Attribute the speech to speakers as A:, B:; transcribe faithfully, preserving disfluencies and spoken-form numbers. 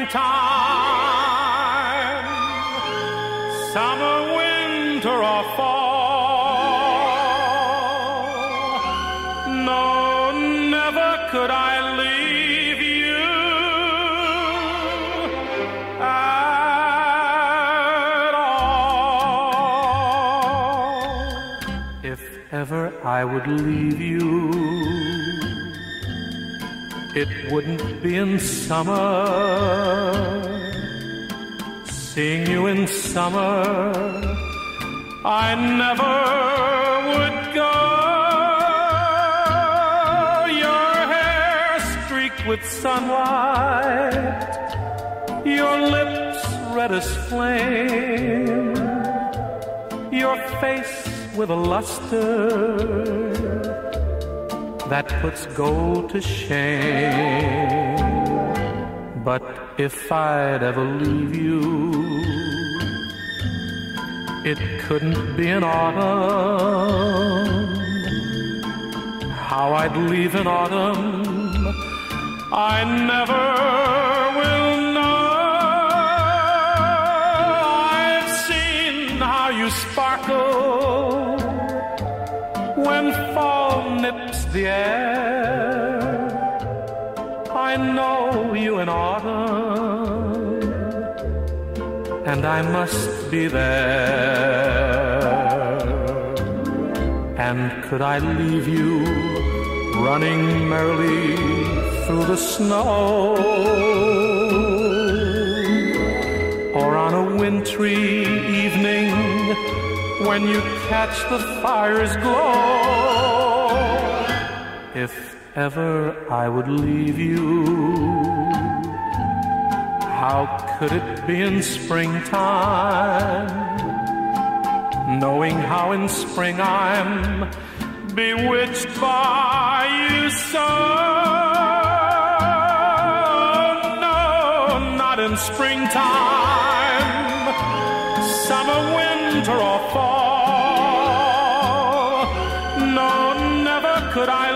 A: springtime, summer, winter, or fall. No, never could I leave you at all. If ever I would leave you, it wouldn't be in summer. Seeing you in summer, I never would go. Your hair streaked with sunlight, your lips red as flame, your face with a luster that puts gold to shame. But if I'd ever leave you, it couldn't be in autumn. How I'd leave in autumn, I never will know. I've seen how you sparkle when fall nips the air. I know you in autumn, and I must be there. And could I leave you running merrily through the snow, or on a wintry evening when you catch the fire's glow? If ever I would leave you, how could it be in springtime, knowing how in spring I'm bewitched by you so? No, not in springtime, summer, winter, or fall. No, never could I